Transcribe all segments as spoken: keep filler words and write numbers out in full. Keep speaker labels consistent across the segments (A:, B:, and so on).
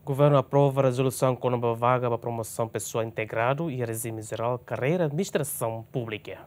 A: Governo aprova a resolução com uma vaga para promoção pessoal integrado e regime geral carreira administração pública.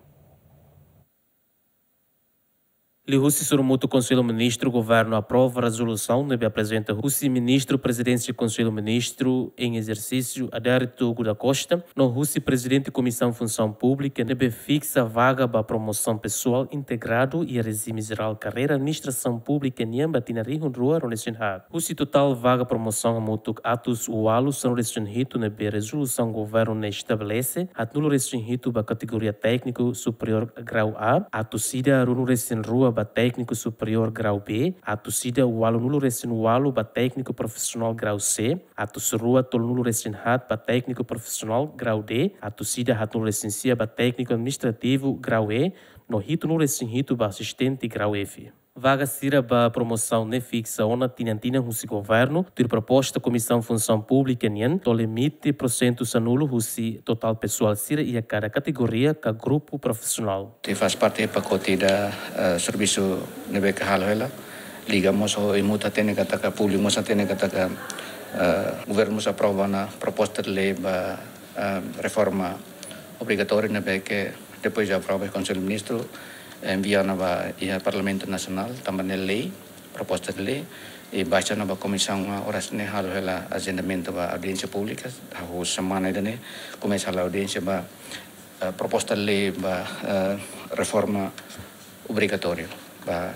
A: Lihusi Surumuto Conselho Ministro, Governo aprova a resolução que apresenta Husi Ministro, Presidência do Conselho Ministro em exercício, Adérito Hugo da Costa, no Husi Presidente da Comissão Função Pública, que fixa a vaga para promoção pessoal integrado e regime geral carreira administração pública em Batina Rio Rua Ronesenhad. Husi total vaga promoção a mutuk atos ualu são restrito na resolução Governo ne estabelece, atnulo restrito para categoria técnico superior grau A, atusida runu recém rua para técnico superior grau B, a tosida o aluno nulo recém-ualo para técnico profissional grau C, a tosrua tol nulo recém-hat para técnico profissional grau D, a tosida hat nulo recém-cia para técnico administrativo grau E, no hito nulo recém-hito para assistente grau F. Vaga sira para promoção ne fixa ona tinantina husi governo, ter proposta Comissão Função Pública nian, to limite porcento sanulo husi total pessoal sira e a cada categoria ka grupo profissional.
B: Te faz parte do pacote da uh, serviço nebe ka halhela. Ligamos o imuta tene kata ka público mosa tene kata ka uh, governo mosa aprova na proposta de lei ba uh, reforma obrigatória nebe que depois já aprova o Conselho de Ministros enviando para o Parlamento Nacional também a lei, proposta de lei, e baixa na comissão horas ne halo hela agendamento para audiência pública, a semana ainda começa a audiência para proposta de lei para reforma obrigatória para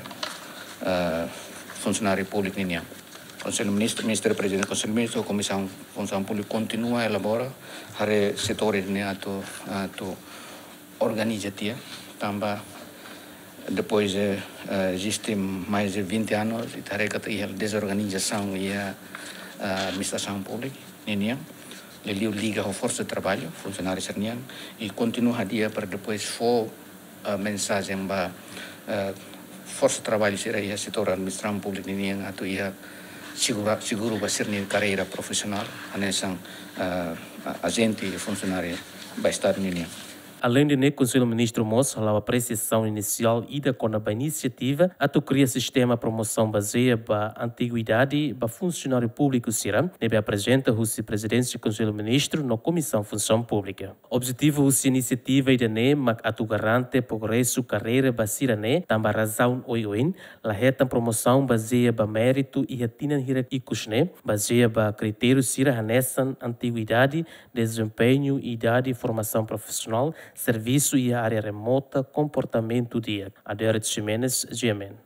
B: funcionário público ninha. Conselho Ministro, Ministério Presidente, Conselho Ministro, Comissão Função Pública continua a elaborar para setores ne ato ato organizatia também. Depois uh, existe mais de vinte anos e tarefa e a desorganização e a, a administração pública ninha ele liga a força de trabalho funcionários ninha e continua a dia para depois for a mensagem para uh, força de trabalho será a setor administração pública ninha ato ia segura seguro para ser carreira profissional a nessa uh, agente e funcionário vai estar ninha.
A: Além de ne Conselho Ministro Moço, a apreciação inicial ida com a iniciativa, a tu cria sistema promoção baseia para antiguidade para funcionário público será, nebe apresenta o Presidência do Conselho Ministro na Comissão Função Pública. Objetivo da iniciativa ida ne, mas a tu garante progresso carreira basira ne, também razão oioin, la reta promoção baseia para mérito e retinan hierarquicos ne, baseia para critérios sira hanessan antiguidade, desempenho, idade e formação profissional, serviço e área remota, comportamento dia. Adérito Ximenes, G M N.